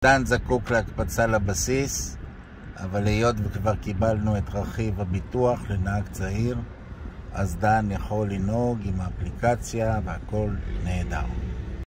דן זקוק להקפצה לבסיס, אבל היות וכבר קיבלנו את רכיב הביטוח לנהג צעיר, אז דן יכול לנהוג עם האפליקציה והכל נהדר.